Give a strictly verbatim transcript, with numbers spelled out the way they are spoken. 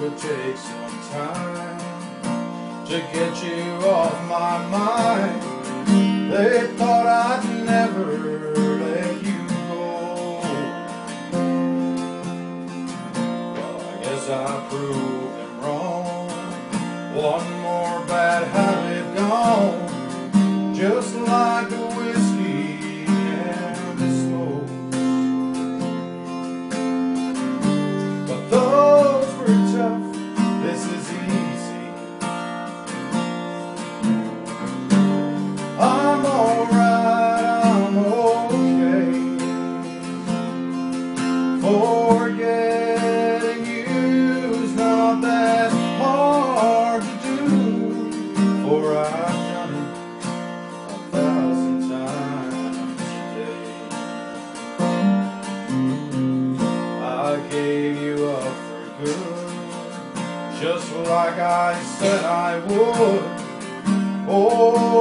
would take some time to get you off my mind. They thought I'd never let you go. Well, I guess I proved them wrong. One more bad habit gone, just like the whiskey and the smoke. But those were tough, this is easy. I'm alright, I'm okay. Forgetting you's not that hard to do, for I've done it a thousand times today. I gave you up for good, just like I said I would. Oh,